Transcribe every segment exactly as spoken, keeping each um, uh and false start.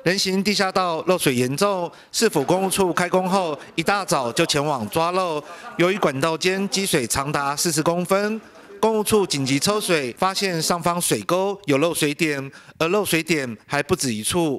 人行地下道漏水严重，市府公务处开工后一大早就前往抓漏，由于管道间积水长达四十公分。 公务处紧急抽水，发现上方水沟有漏水点，而漏水点还不止一处。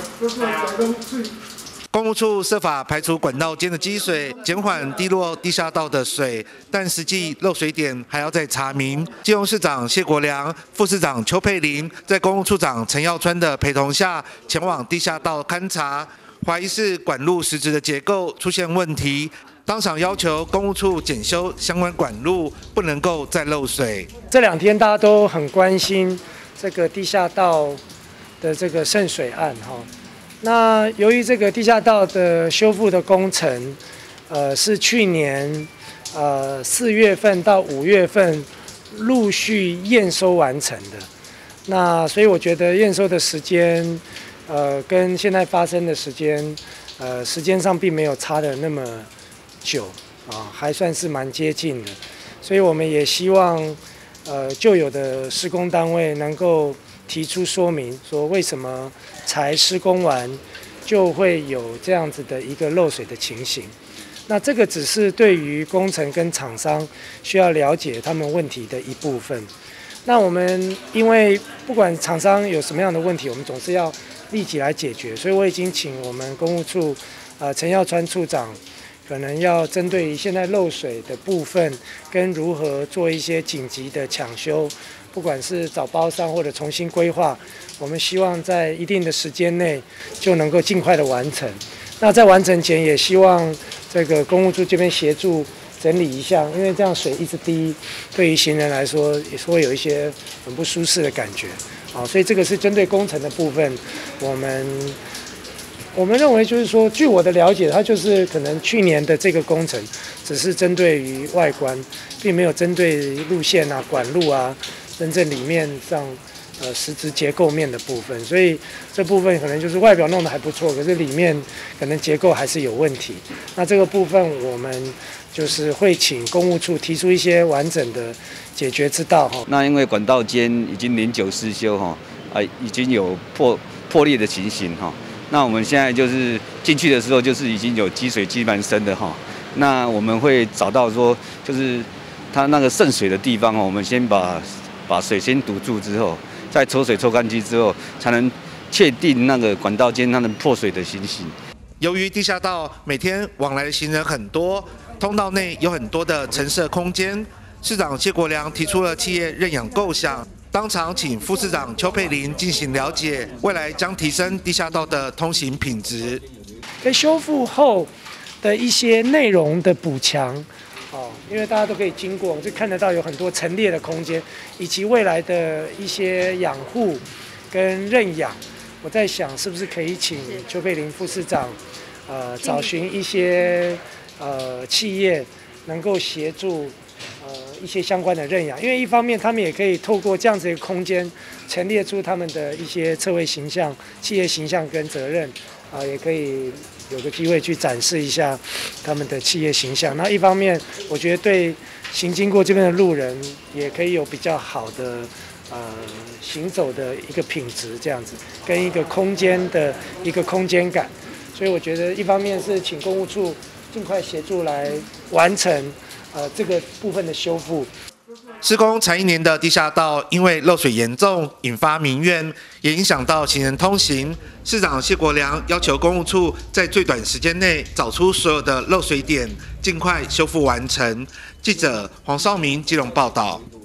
公务处设法排除管道间的积水，减缓滴落地下道的水，但实际漏水点还要再查明。基隆市长谢国良、副市长邱佩玲在公务处长陈耀川的陪同下，前往地下道勘查，怀疑是管路实质的结构出现问题。 当场要求公务处检修相关管路，不能够再漏水。 这两天大家都很关心这个地下道的这个渗水案哈。那由于这个地下道的修复的工程，呃，是去年呃四月份到五月份陆续验收完成的。那所以我觉得验收的时间，呃，跟现在发生的时间，呃，时间上并没有差的那么 久啊，还算是蛮接近的，所以我们也希望，呃，旧有的施工单位能够提出说明，说为什么才施工完就会有这样子的一个漏水的情形。那这个只是对于工程跟厂商需要了解他们问题的一部分。那我们因为不管厂商有什么样的问题，我们总是要立即来解决，所以我已经请我们公务处呃陈耀川处长。 可能要针对于现在漏水的部分，跟如何做一些紧急的抢修，不管是找包商或者重新规划，我们希望在一定的时间内就能够尽快的完成。那在完成前，也希望这个公务处这边协助整理一下，因为这样水一直滴，对于行人来说也是会有一些很不舒适的感觉。好，所以这个是针对工程的部分，我们。 我们认为就是说，据我的了解，它就是可能去年的这个工程，只是针对于外观，并没有针对路线啊、管路啊，真正里面上呃实质结构面的部分。所以这部分可能就是外表弄得还不错，可是里面可能结构还是有问题。那这个部分我们就是会请公务处提出一些完整的解决之道哈。 那因为管道间已经年久失修哈，啊已经有破破裂的情形哈。 那我们现在就是进去的时候，就是已经有积水积蛮深的哈。那我们会找到说，就是它那个渗水的地方哦，我们先把把水先堵住之后，再抽水抽干净之后，才能确定那个管道间它的破水的情形。 由于地下道每天往来的行人很多，通道内有很多的陈设空间，市长谢国良提出了企业认养构想。 当场请副市长邱佩玲进行了解，未来将提升地下道的通行品质。 在修复后的一些内容的补强，哦，因为大家都可以经过，就看得到有很多陈列的空间，以及未来的一些养护跟认养。我在想，是不是可以请邱佩玲副市长，呃，找寻一些呃企业能够协助。 呃，一些相关的认养，因为一方面他们也可以透过这样子一个空间，陈列出他们的一些侧位形象、企业形象跟责任，啊、呃，也可以有个机会去展示一下他们的企业形象。那一方面，我觉得对行经过这边的路人，也可以有比较好的呃行走的一个品质，这样子跟一个空间的一个空间感。所以我觉得一方面是请公务处尽快协助来完成。 呃，这个部分的修复， 施工才一年的地下道，因为漏水严重，引发民怨，也影响到行人通行。市长谢国良要求公务处在最短时间内找出所有的漏水点，尽快修复完成。记者黄少明基隆报道。